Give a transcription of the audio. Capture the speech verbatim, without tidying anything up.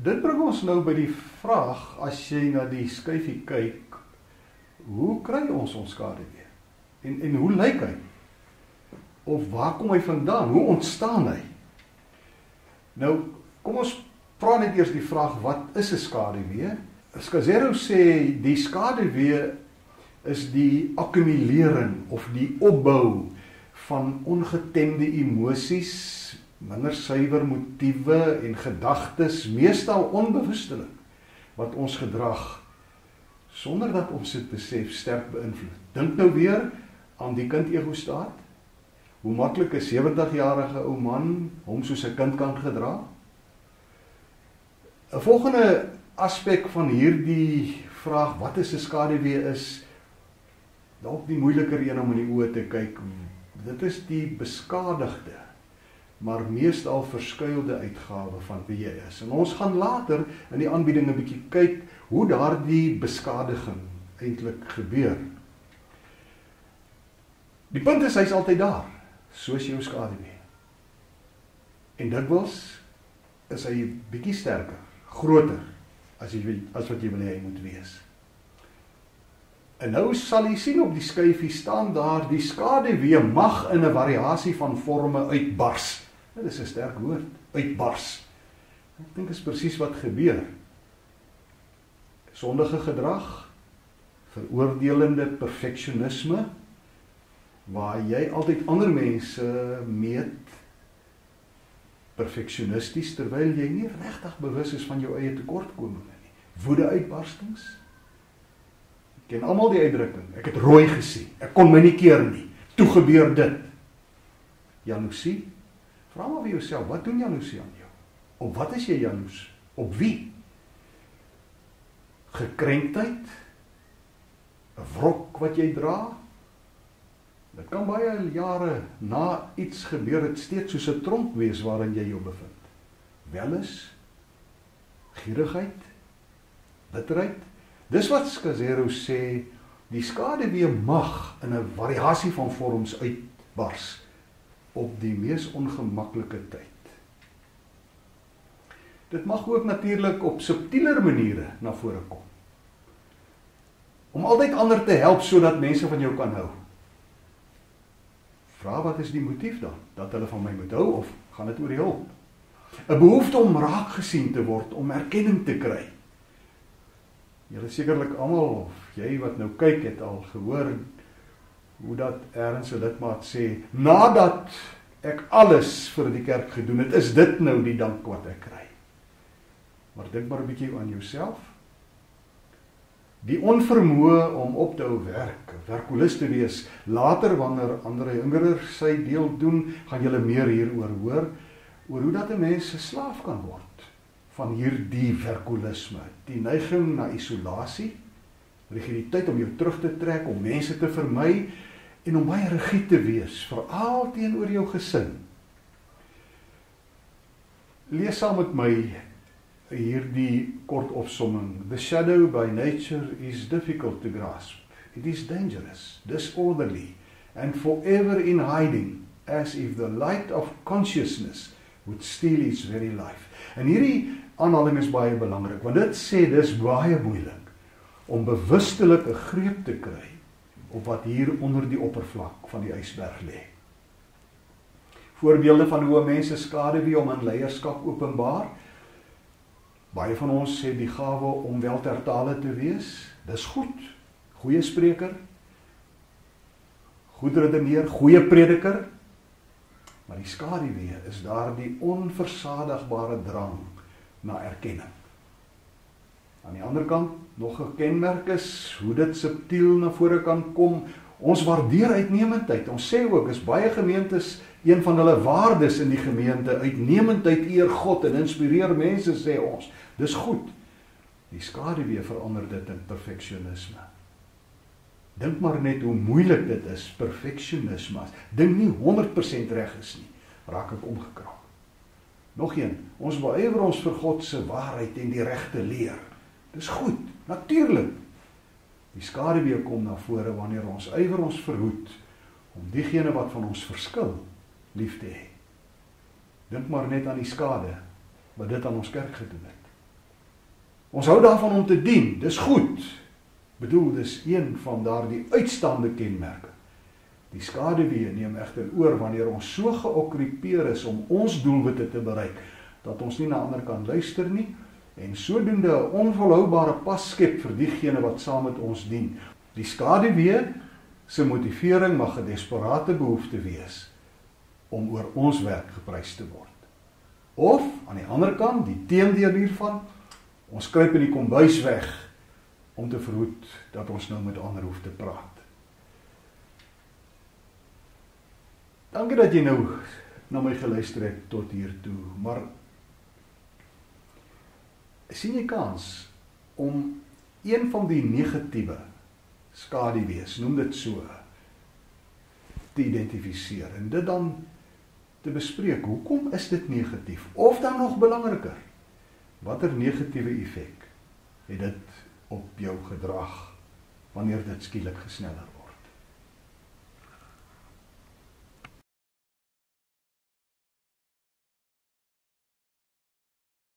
dit bring ons nou by die vraag, as jy na die skyfie kyk, hoe kry ons ons skaduwee? En, en hoe lyk hy? Of waar kom hy vandaan? Hoe ontstaan hy? Nou, kom ons vra net eers die vraag, wat is 'n skaduwee? Scazzero sê, die skaduwee is die akkumulering of die opbou van ongetemde emosies, minder suiwer motiewe en gedagtes, meestal onbewustelik, wat ons gedrag, sonder dat ons dit besef, sterk beïnvloed. Dink nou weer aan die kind-ego-staat. Hoe maklik 'n sewentig-jarige ou man hom soos 'n kind kan gedra? 'n Volgende aspek van hierdie vraag, wat is 'n skaduwee, is dalk die moeiliker een om in die oë te kyk. Dit is die beskadigde, maar meestal verskuilde uitgawe van wie jy is. En ons gaan later in die aanbieding 'n bietjie kyk hoe daardie beskadiging eintlik gebeur. Die punt is, hy is altyd daar, soos jou skaduwee. En dikwels is hy bietjie sterker, groter, as, jy, as wat jy wil hê hy moet wees. En nou sal jy sien op die skyfie staan daar, die skaduwee mag in 'n variasie van forme uitbars. Dit is 'n sterk woord, uitbars. Ek dink is presies wat gebeur. Sondige gedrag, veroordelende perfeksionisme, waar jy altyd ander mense meet perfeksionisties, terwyl jy nie regtig bewus is van jou eie tekortkominge nie. Woede-uitbarstings. Ek ken almal die uitdrukking, ek het rooi gesien, ek kon my nie keer nie, toe gebeur dit. Jaloesie, vra maar vir jouself, wat doen jaloesie aan jou? Op wat is jy jaloes? Op wie? Gekrenktheid, 'n wrok wat jy dra. Dit kan baie jare na iets gebeur het steeds soos 'n tronk wees waarin jy jou bevind. Welis, gierigheid, bitterheid. Dis wat Scazzero sê, die skaduwee mag in 'n variasie van vorms uitbars op die mees ongemaklike tyd. Dit mag ook natuurlik op subtieler maniere na vore kom. Om altyd ander te help sodat mense van jou kan hou. Vra, wat is die motief dan? Dat hulle van my moet hou, of gaan dit oor die hulp? 'n Behoefte om raak gesien te word, om erkenning te kry. Julle sekerlik almal, of jy wat nou kyk, het al gehoor hoe dat ergens 'n lidmaat sê, nadat ek alles vir die kerk gedoen het, is dit nou die dank wat ek kry. Maar dink maar 'n bietjie aan jouself. Die onvermoë om op te hou werk, werkulis te wees, later wanneer ander jongere sy deel doen, gaan julle meer hieroor hoor, oor hoe dat 'n mens 'n slaaf kan word van hierdie werkulisme, die neiging na isolasie, rigiditeit om jou terug te trek, om mense te vermy, en om baie rigied te wees, veral teenoor jou gesin. Lees saam met my hierdie kort opsomming. The shadow by nature is difficult to grasp. It is dangerous, disorderly, and forever in hiding, as if the light of consciousness would steal its very life. En hierdie aanhaling is baie belangrik, want dit sê dis baie moeilik om bewustelik 'n greep te kry op wat hier onder die oppervlak van die ysberg lê. Voorbeelde van hoe mense skaduwee om in leierskap openbaar. Baie van ons het die gawe om wel ter tale te wees. Dis goed. Goeie spreker, goed redeneer, goeie prediker. Maar die skaduwee is daar die onversadigbare drang na erkenning. Aan die ander kant, nog 'n kenmerk is hoe dit subtiel na vore kan kom. Ons waardeer uitnemendheid. Ons sê ook, is baie gemeentes, een van hulle waardes in die gemeente, uitnemendheid eer God en inspireer mense, sê ons. Dis goed. Die skaduwee verander dit in perfeksionisme. Dink maar net hoe moeilik dit is, perfeksionisme. Dink nie honderd persent reg is nie, raak ek omgekrap. Nog een, ons beywer ons vir God se waarheid en die regte leer. Dis goed, natuurlik. Die skaduwee kom na vore wanneer ons ywer ons verhoed om diegene wat van ons verskil lief te hê. Dink maar net aan die skade wat dit aan ons kerk gedoen het. Ons hou daarvan om te dien, dis goed. Bedoel, dis een van daardie uitstaande kenmerke. Die skaduwee neem egter oor wanneer ons so geokkupeer is om ons doelwitte te bereik, dat ons nie na ander kan luister nie, en sodoende 'n onvolhoubare pas skep vir diegene wat saam met ons dien. Die skaduwee se motivering mag 'n desperate behoefte wees om oor ons werk geprys te word. Of, aan die ander kant, die teendeel hiervan, ons kruip in die kombuis weg om te verhoed dat ons nou met ander hoef te praat. Dankie dat jy nou na my geluister het tot hier toe, maar sien jy kans om een van die negatiewe skaduwees, noem dit so, te identifiseer en dit dan te bespreek. Hoekom is dit negatief? Of dan nog belangriker, watter negatiewe effek het dit op jou gedrag wanneer dit skielik gesneller